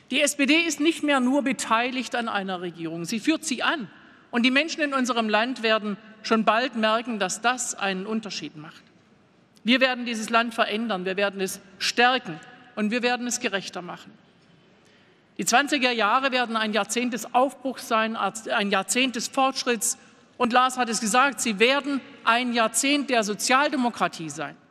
Die SPD ist nicht mehr nur beteiligt an einer Regierung, sie führt sie an. Und die Menschen in unserem Land werden schon bald merken, dass das einen Unterschied macht. Wir werden dieses Land verändern, wir werden es stärken und wir werden es gerechter machen. Die 20er Jahre werden ein Jahrzehnt des Aufbruchs sein, ein Jahrzehnt des Fortschritts. Und Lars hat es gesagt, sie werden ein Jahrzehnt der Sozialdemokratie sein.